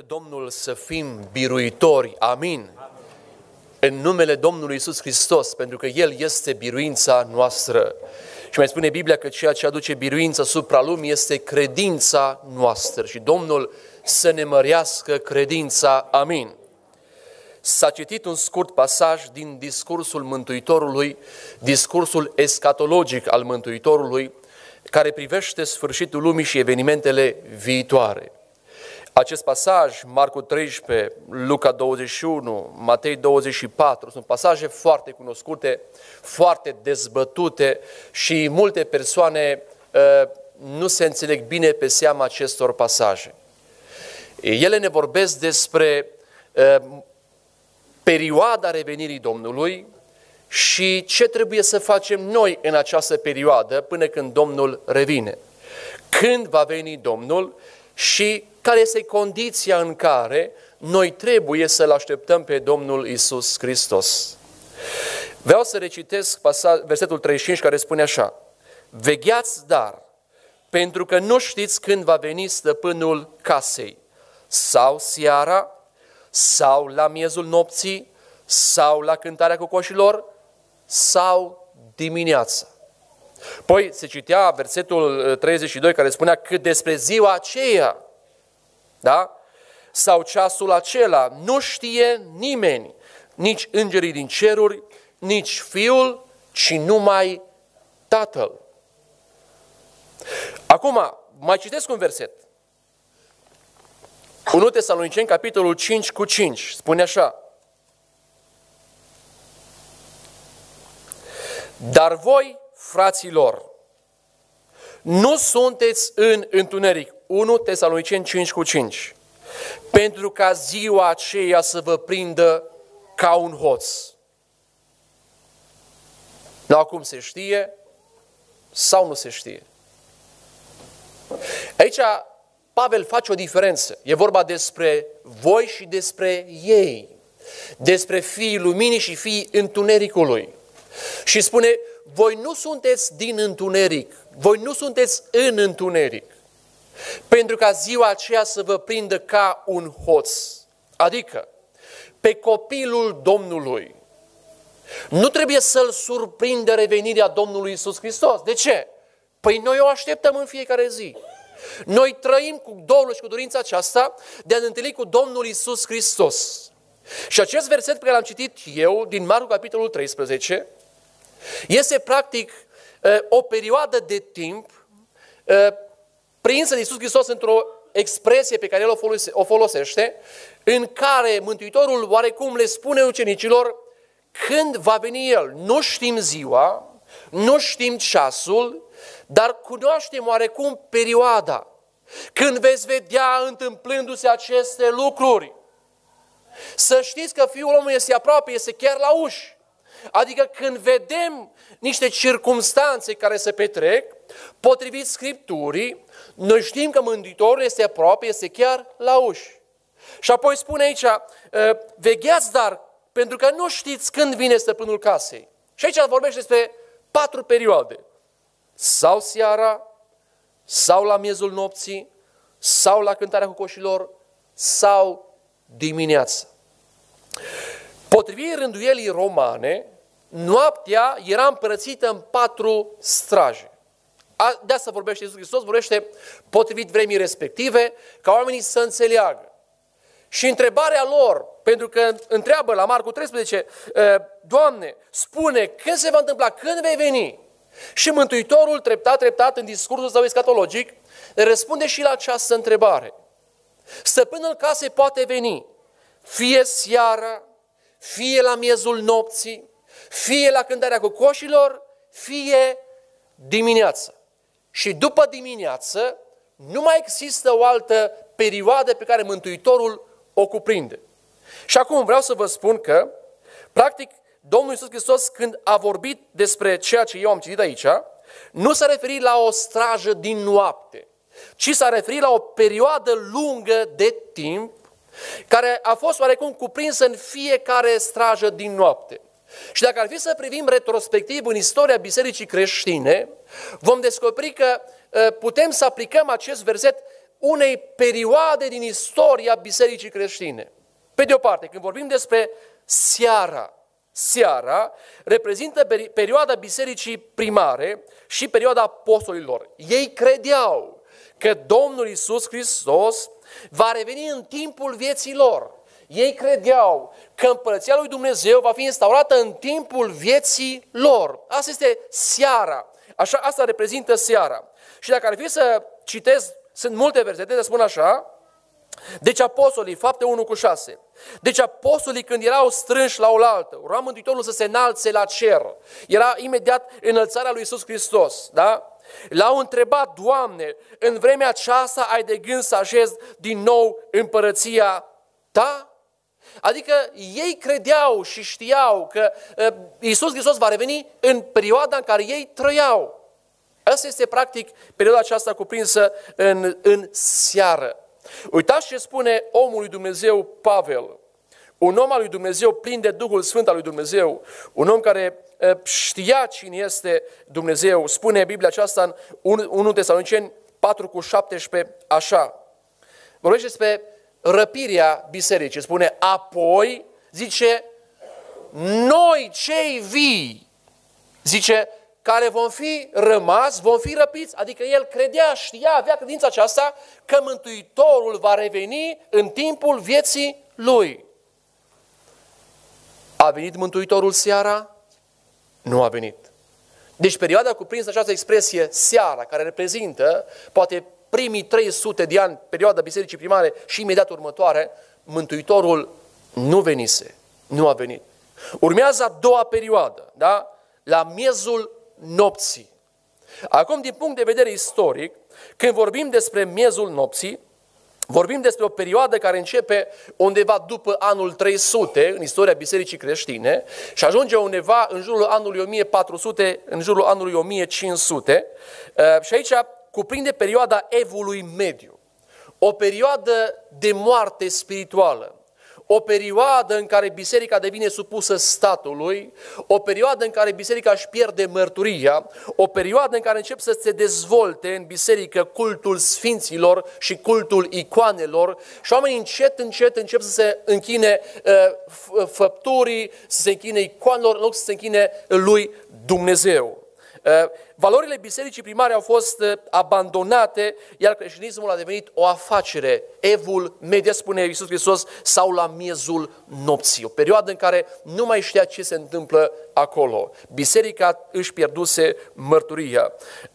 Domnul să fim biruitori. Amin. În numele Domnului Iisus Hristos, pentru că El este biruința noastră. Și mai spune Biblia că ceea ce aduce biruința asupra lumii este credința noastră. Și Domnul să ne mărească credința. Amin. S-a citit un scurt pasaj din discursul Mântuitorului, discursul escatologic al Mântuitorului, care privește sfârșitul lumii și evenimentele viitoare. Acest pasaj, Marcu 13, Luca 21, Matei 24, sunt pasaje foarte cunoscute, foarte dezbătute și multe persoane nu se înțeleg bine pe seama acestor pasaje. Ele ne vorbesc despre perioada revenirii Domnului și ce trebuie să facem noi în această perioadă până când Domnul revine. Când va veni Domnul și care este condiția în care noi trebuie să-L așteptăm pe Domnul Iisus Hristos. Vreau să recitesc versetul 35 care spune așa: Vegheați dar, pentru că nu știți când va veni stăpânul casei, sau seara, sau la miezul nopții, sau la cântarea cocoșilor, sau dimineața. Poi se citea versetul 32 care spunea că despre ziua aceea, da? Sau ceasul acela, nu știe nimeni, nici îngerii din ceruri, nici Fiul, ci numai Tatăl. Acum, mai citesc un verset. 1 Tesaloniceni, capitolul 5:5, spune așa: Dar voi, fraților, nu sunteți în întuneric. 1 Tesaloniceni 5:5. Pentru ca ziua aceea să vă prindă ca un hoț. Nu acum se știe sau nu se știe. Aici Pavel face o diferență. E vorba despre voi și despre ei. Despre fiii luminii și fiii întunericului. Și spune, voi nu sunteți din întuneric. Voi nu sunteți în întuneric. Pentru ca ziua aceea să vă prindă ca un hoț. Adică, pe copilul Domnului nu trebuie să-l surprindă revenirea Domnului Iisus Hristos. De ce? Păi noi o așteptăm în fiecare zi. Noi trăim cu dorul și cu dorința aceasta de a ne întâlni cu Domnul Iisus Hristos. Și acest verset pe care l-am citit eu, din Marcu capitolul 13, este practic o perioadă de timp prinsă de Iisus Hristos într-o expresie pe care El o folosește, în care Mântuitorul oarecum le spune ucenicilor când va veni El. Nu știm ziua, nu știm ceasul, dar cunoaștem oarecum perioada. Când veți vedea întâmplându-se aceste lucruri, să știți că Fiul omului este aproape, este chiar la ușă. Adică când vedem niște circumstanțe care se petrec, potrivit Scripturii, noi știm că Mântuitorul este aproape, este chiar la ușă. Și apoi spune aici, vegheați dar, pentru că nu știți când vine stăpânul casei. Și aici vorbește despre 4 perioade. Sau seara, sau la miezul nopții, sau la cântarea cocoșilor, sau dimineața. Potrivit rânduielii romane, noaptea era împărțită în 4 straje. De asta vorbește Iisus Hristos, vorbește potrivit vremii respective, ca oamenii să înțeleagă. Și întrebarea lor, pentru că întreabă la Marcu 13, Doamne, spune când se va întâmpla, când vei veni? Și Mântuitorul, treptat, în discursul său escatologic, răspunde și la această întrebare. Stăpânul casei poate veni, fie seara, fie la miezul nopții, fie la cântarea cocoșilor, fie dimineața. Și după dimineață, nu mai există o altă perioadă pe care Mântuitorul o cuprinde. Și acum vreau să vă spun că, practic, Domnul Iisus Hristos, când a vorbit despre ceea ce eu am citit aici, nu s-a referit la o strajă din noapte, ci s-a referit la o perioadă lungă de timp care a fost oarecum cuprinsă în fiecare strajă din noapte. Și dacă ar fi să privim retrospectiv în istoria Bisericii creștine, vom descoperi că putem să aplicăm acest verset unei perioade din istoria bisericii creștine. Pe de o parte, când vorbim despre seara reprezintă perioada bisericii primare și perioada apostolilor. Ei credeau că Domnul Iisus Hristos va reveni în timpul vieții lor. Ei credeau că împărăția lui Dumnezeu va fi instaurată în timpul vieții lor. Asta este seara. Așa, asta reprezintă seara. Și dacă ar fi să citesc, sunt multe versete, spun așa, deci apostolii, fapte 1:6. Deci apostolii când erau strânși la oaltă, urma Mântuitorul să se înalțe la cer. Era imediat înălțarea lui Iisus Hristos, da? L-au întrebat, Doamne, în vremea aceasta ai de gând să așezi din nou împărăția ta? Adică ei credeau și știau că Iisus Hristos va reveni în perioada în care ei trăiau. Asta este practic perioada aceasta cuprinsă în seară. Uitați ce spune omul lui Dumnezeu Pavel, un om al lui Dumnezeu plin de Duhul Sfânt al lui Dumnezeu, un om care știa cine este Dumnezeu. Spune Biblia aceasta în 1 Tesaloniceni 4:17 așa. Vorbește despre răpirea bisericii. Spune, apoi, zice, noi cei vii, zice, care vom fi rămas, vom fi răpiți. Adică el credea, știa, avea credința aceasta că Mântuitorul va reveni în timpul vieții lui. A venit Mântuitorul seara? Nu a venit. Deci perioada cuprinsă această expresie seara, care reprezintă poate primii 300 de ani, perioada bisericii primare și imediat următoare, Mântuitorul nu venise, nu a venit. Urmează a doua perioadă, da? La miezul nopții. Acum, din punct de vedere istoric, când vorbim despre miezul nopții, vorbim despre o perioadă care începe undeva după anul 300 în istoria bisericii creștine și ajunge undeva în jurul anului 1400, în jurul anului 1500 și aici cuprinde perioada Evului Mediu, o perioadă de moarte spirituală, o perioadă în care biserica devine supusă statului, o perioadă în care biserica își pierde mărturia, o perioadă în care încep să se dezvolte în biserică cultul sfinților și cultul icoanelor și oamenii încep să se închine făpturii, să se închine icoanelor, în loc să se închine lui Dumnezeu. Valorile bisericii primare au fost abandonate, iar creștinismul a devenit o afacere. Evul media, spune Iisus Hristos, sau la miezul nopții. O perioadă în care nu mai știa ce se întâmplă acolo. Biserica își pierduse mărturia.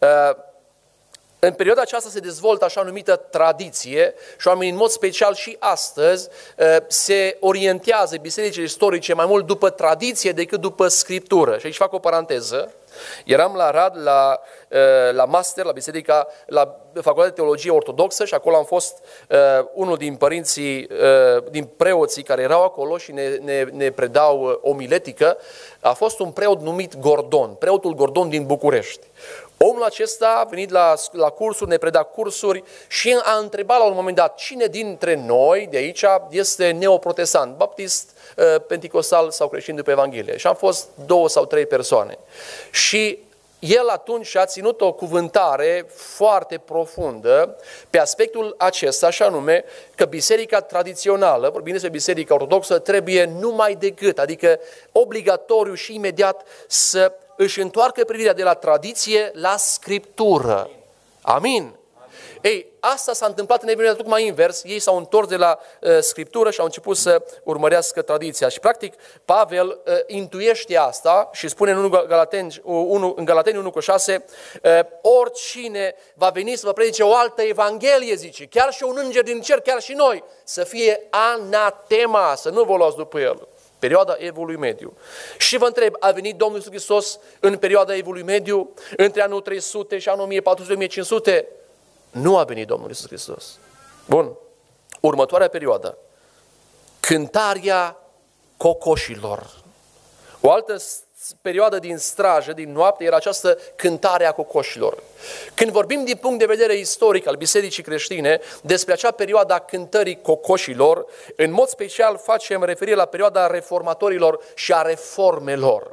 În perioada aceasta se dezvoltă așa numită tradiție și oamenii, în mod special și astăzi, se orientează bisericile istorice mai mult după tradiție decât după Scriptură. Și aici fac o paranteză. Eram la Arad, la master, la biserica, la Facultatea de Teologie Ortodoxă și acolo am fost unul din părinții, din preoții care erau acolo și ne predau omiletică. A fost un preot numit Gordon, preotul Gordon din București. Omul acesta a venit la cursuri, ne preda cursuri și a întrebat la un moment dat cine dintre noi de aici este neoprotestant, baptist, penticostal sau creștin după Evanghelie. Și am fost 2 sau 3 persoane. Și el atunci a ținut o cuvântare foarte profundă pe aspectul acesta, și anume că biserica tradițională, vorbim despre biserica ortodoxă, trebuie numai decât, adică obligatoriu și imediat să își întoarcă privirea de la tradiție la Scriptură. Amin. Ei, asta s-a întâmplat în Evanghelia tocmai invers. Ei s-au întors de la Scriptură și au început să urmărească tradiția. Și practic Pavel intuiește asta și spune în Galateni 1:6, oricine va veni să vă predice o altă Evanghelie, zice, chiar și un înger din cer, chiar și noi, să fie anatema, să nu vă luați după el. Perioada Evului Mediu. Și vă întreb, a venit Domnul Iisus Hristos în perioada Evului Mediu, între anul 300 și anul 1400-1500? Nu a venit Domnul Iisus Hristos. Bun. Următoarea perioadă. Cântarea cocoșilor. O altă perioadă din strajă, din noapte, era această cântare a cocoșilor. Când vorbim din punct de vedere istoric al bisericii creștine despre acea perioadă a cântării cocoșilor, în mod special facem referire la perioada reformatorilor și a reformelor.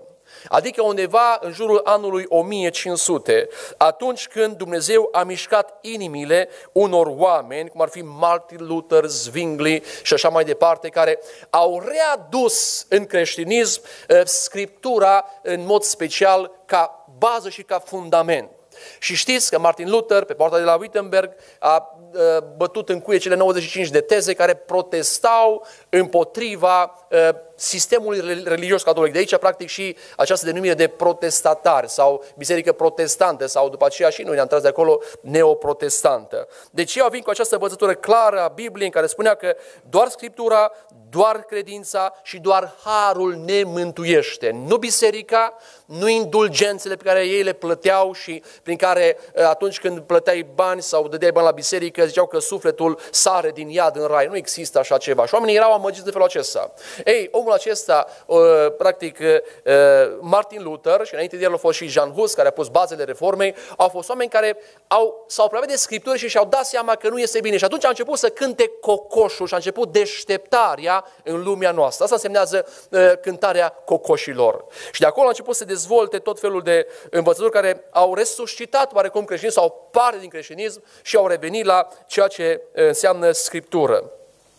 adică undeva în jurul anului 1500, atunci când Dumnezeu a mișcat inimile unor oameni, cum ar fi Martin Luther, Zwingli și așa mai departe, care au readus în creștinism Scriptura în mod special ca bază și ca fundament. Și știți că Martin Luther, pe poarta de la Wittenberg, a bătut în cuie cele 95 de teze care protestau împotriva sistemului religios catolic. De aici, practic, și această denumire de protestatari sau biserică protestantă sau după aceea și noi ne-am tras de acolo neoprotestantă. Deci eu vin cu această învățătură clară a Bibliei în care spunea că doar Scriptura, doar credința și doar harul ne mântuiește. Nu biserica, nu indulgențele pe care ei le plăteau și prin care atunci când plăteai bani sau dădeai bani la biserică, ziceau că sufletul sare din iad în rai. Nu există așa ceva. Și oamenii erau amăgiți de felul acesta. Ei, omul acesta, practic, Martin Luther și înainte de el a fost și Jan Hus, care a pus bazele reformei, au fost oameni care s-au privit de Scriptură și și-au dat seama că nu este bine. Și atunci a început să cânte cocoșul și a început deșteptarea în lumea noastră. Asta însemnează cântarea cocoșilor. Și de acolo a început să dezvolte tot felul de învățături care au resuscitat oarecum creștinism sau parte din creștinism și au revenit la ceea ce înseamnă Scriptură.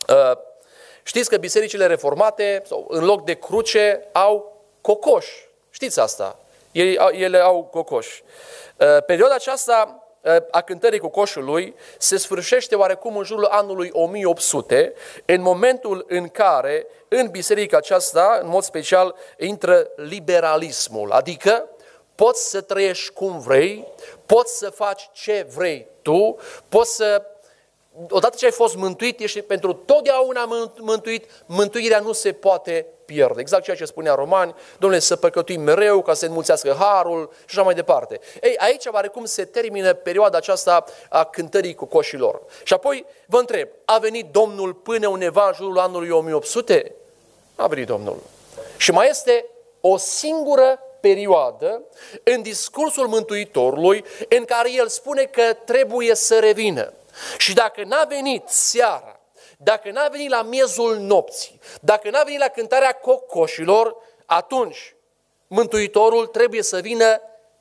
Știți că bisericile reformate, sau în loc de cruce, au cocoș. Știți asta? Ele au cocoș. Perioada aceasta a cântării cocoșului se sfârșește oarecum în jurul anului 1800, în momentul în care în biserica aceasta, în mod special, intră liberalismul, adică poți să trăiești cum vrei, poți să faci ce vrei tu, poți să, odată ce ai fost mântuit, ești pentru totdeauna mântuit, mântuirea nu se poate pierde. Exact ceea ce spunea Romani, Domnule, să păcătuim mereu ca să înmulțească harul și așa mai departe. Ei, aici oarecum se termină perioada aceasta a cântării cocoșilor. Și apoi vă întreb, a venit Domnul până undeva în jurul anului 1800? A venit Domnul. Și mai este o singură perioadă în discursul Mântuitorului în care El spune că trebuie să revină. Și dacă n-a venit seara, dacă n-a venit la miezul nopții, dacă n-a venit la cântarea cocoșilor, atunci Mântuitorul trebuie să vină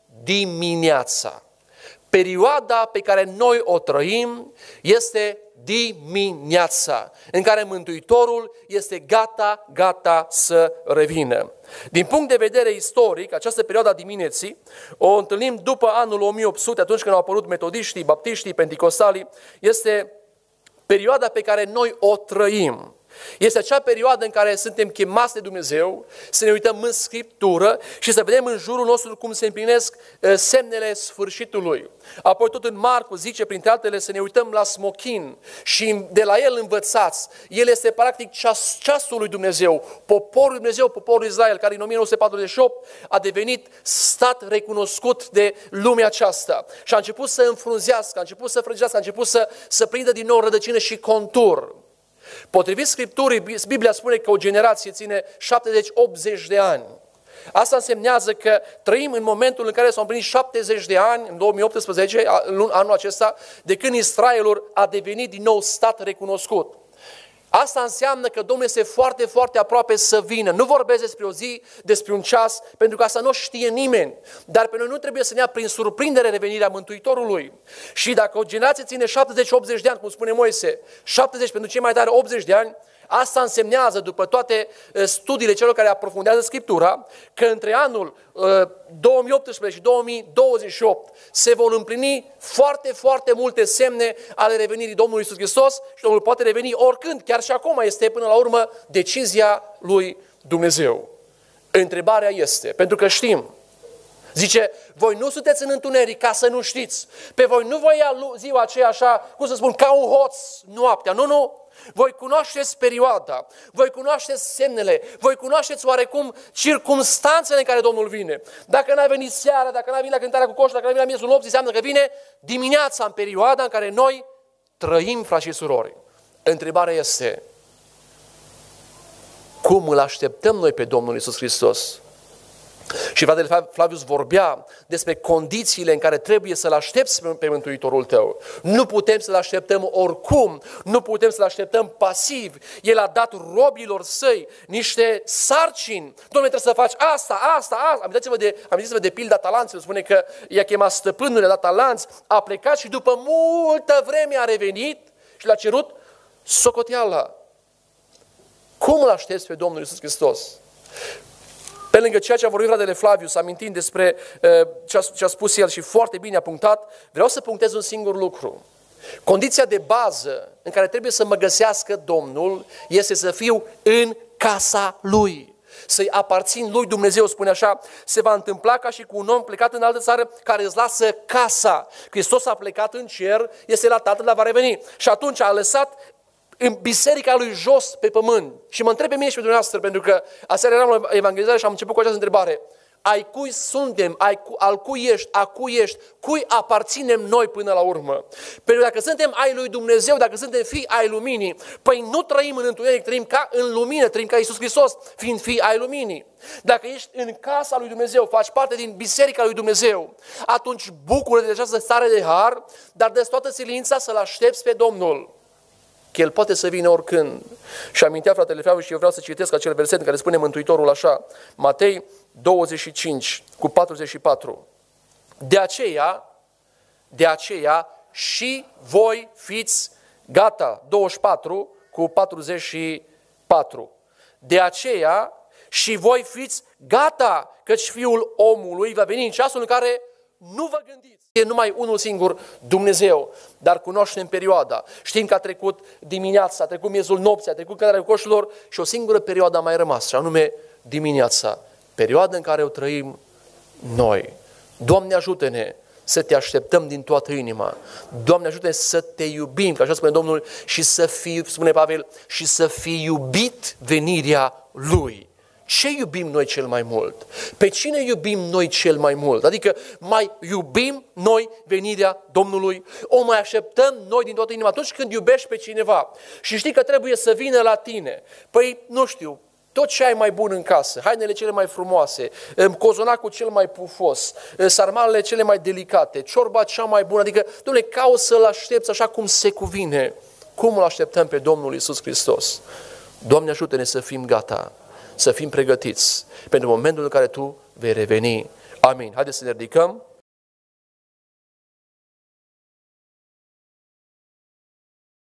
dimineața. Perioada pe care noi o trăim este dimineața, în care Mântuitorul este gata să revină. Din punct de vedere istoric, această perioadă a dimineții o întâlnim după anul 1800, atunci când au apărut metodiștii, baptiștii, penticostalii, este perioada pe care noi o trăim. Este acea perioadă în care suntem chemați de Dumnezeu să ne uităm în Scriptură și să vedem în jurul nostru cum se împlinesc semnele sfârșitului. Apoi tot în Marcu zice, printre altele, să ne uităm la smochin și de la el învățați. El este practic ceasul lui Dumnezeu, poporul lui Dumnezeu, poporul Israel, care în 1948 a devenit stat recunoscut de lumea aceasta. Și a început să înfrunzească, a început să frăgească, a început să prindă din nou rădăcină și contur. Potrivit Scripturii, Biblia spune că o generație ține 70-80 de ani. Asta însemnează că trăim în momentul în care s-au împlinit 70 de ani, în 2018, anul acesta, de când Israelul a devenit din nou stat recunoscut. Asta înseamnă că Domnul este foarte, foarte aproape să vină. Nu vorbesc despre o zi, despre un ceas, pentru că asta nu știe nimeni. Dar pe noi nu trebuie să ne ia prin surprindere revenirea Mântuitorului. Și dacă o generație ține 70-80 de ani, cum spune Moise, 70 pentru cei mai tare 80 de ani, asta însemnează, după toate studiile celor care aprofundează Scriptura, că între anul 2018 și 2028 se vor împlini foarte, foarte multe semne ale revenirii Domnului Iisus Hristos și Domnul poate reveni oricând, chiar și acum este până la urmă decizia lui Dumnezeu. Întrebarea este, pentru că știm, zice, voi nu sunteți în întuneric ca să nu știți, pe voi nu vă ia ziua aceea așa, cum să spun, ca un hoț noaptea, nu. Voi cunoașteți perioada, voi cunoașteți semnele, voi cunoașteți oarecum circumstanțele în care Domnul vine. Dacă n-a venit seara, dacă n-a venit la cântarea cu coș, dacă n-a venit la miezul nopții, înseamnă că vine dimineața, în perioada în care noi trăim, frați și surori. Întrebarea este, cum îl așteptăm noi pe Domnul Iisus Hristos? Și fratele Flavius vorbea despre condițiile în care trebuie să-L aștepți pe Mântuitorul tău. Nu putem să-L așteptăm oricum, nu putem să-L așteptăm pasiv. El a dat robilor săi niște sarcini. Dom'le, trebuie să faci asta. Amintiți-vă de pilda talanților, spune că i-a chemat stăpânul, i-a dat talanți, a plecat și după multă vreme a revenit și le-a cerut socoteala. Cum îl aștepți pe Domnul Iisus Hristos? Pe lângă ceea ce a vorbit fratele Flavius, amintind despre ce a spus el și foarte bine a punctat, vreau să punctez un singur lucru. Condiția de bază în care trebuie să mă găsească Domnul este să fiu în casa Lui. Să-i aparțin lui Dumnezeu, spune așa, se va întâmpla ca și cu un om plecat în altă țară care îți lasă casa. Hristos a plecat în cer, este la Tatăl, dar va reveni. Și atunci a lăsat în biserica lui jos pe pământ. Și mă întreb pe mine și pe dumneavoastră, pentru că aseară eram la evangelizare și am început cu această întrebare. Ai cui suntem? Al cui ești? A cui ești? Cui aparținem noi până la urmă? Pentru că dacă suntem ai lui Dumnezeu, dacă suntem fii ai luminii, păi nu trăim în întuneric, trăim ca în lumină, trăim ca Iisus Hristos, fiind fii ai luminii. Dacă ești în casa lui Dumnezeu, faci parte din biserica lui Dumnezeu, atunci bucură-te de această stare de har, dar dă toată silința să-L aștepți pe Domnul. Că El poate să vină oricând. Și amintea fratele Flavius și eu vreau să citesc acel verset în care spune Mântuitorul așa, Matei 25 cu 44. De aceea și voi fiți gata. 24 cu 44. De aceea și voi fiți gata, căci Fiul omului va veni în ceasul în care nu vă gândiți. E numai unul singur, Dumnezeu, dar cunoaștem perioada. Știm că a trecut dimineața, a trecut miezul nopții, a trecut căderea coșilor și o singură perioadă a mai rămas, și anume dimineața. Perioada în care o trăim noi. Doamne, ajută-ne să te așteptăm din toată inima. Doamne, ajută-ne să te iubim, că așa spune Domnul, și să fii, spune Pavel, și să fii iubit venirea Lui. Ce iubim noi cel mai mult? Pe cine iubim noi cel mai mult? Adică mai iubim noi venirea Domnului? O mai așteptăm noi din toată inima atunci când iubești pe cineva și știi că trebuie să vină la tine. Păi, nu știu, tot ce ai mai bun în casă, hainele cele mai frumoase, cozonacul cel mai pufos, sarmalele cele mai delicate, ciorba cea mai bună, adică, Doamne, cauți să-L aștepți așa cum se cuvine. Cum îl așteptăm pe Domnul Iisus Hristos? Doamne, ajută-ne să fim gata, să fim pregătiți pentru momentul în care Tu vei reveni. Amin. Haideți să ne ridicăm.